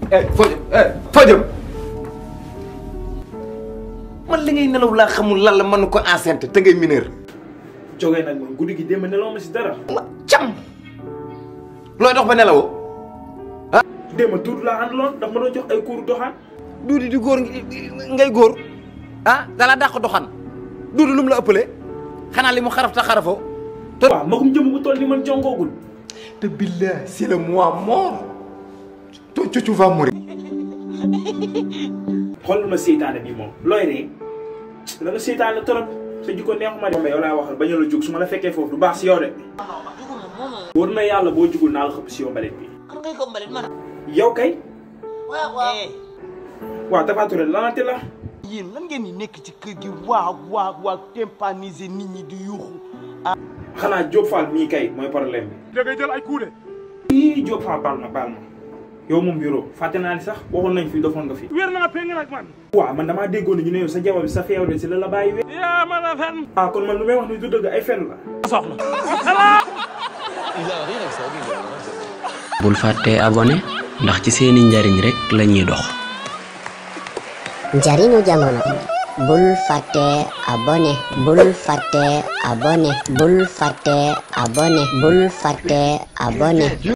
foo jëm man li ngay nelaw laa xamul lan la mën ko enceinte te ngay mineur. jógee nag man guddi gi démb nelaw ma si dara. ma cam looy dox ba nelawoo ah. démb tuuti laa àndaloon ndax ma doon jox ay cours doxaan. duudi di góor ngay góor ah dala dàq doxaan duudi lu mu la ëppalee xanaa li mu xaraf ta xarafoo. te waaw magum jëm bu toll ni man jongoogul. te billahi c'est le mois mort tu vas mourir. xool ma seytaane bi moom looy ree da nga seytaane trop sa jikko neexuma de. moom yow laay waxal bañ a la jóg su ma la fekkee foofu du baax si yow de. wóor na yàlla boo jugul naa la xëpp si yow mbalit bi. xam nga ko mbalit man. yow kay. waaw. waaw Tapha Touré lanante la. yéen lan ngeen di nekk ci kër gi waa tympaniser nit ñi di yuuxu. xanaa Diop Fall mii kay mooy problème bi. da ngay jël ay coups de. ii Diop Fall baal ma yow moom bureau fàtte naa ni sax waxoon nañ fi dofoon nga fi. wér na nga peng nag man. waaw man damaa déggoon ne ñu ne yow sa jabar bi sa feew de si la bàyyi wér. yaa ma la fen. kon man lu may wax ni du dëgg ay fen la. soxna. bul fàtte abonné ndax ci seeni njariñ rek lañuy dox. njariñu jamono. bul fàtte abonné. bul fàtte abonné. bul fàtte abonné. bul fàtte abonné.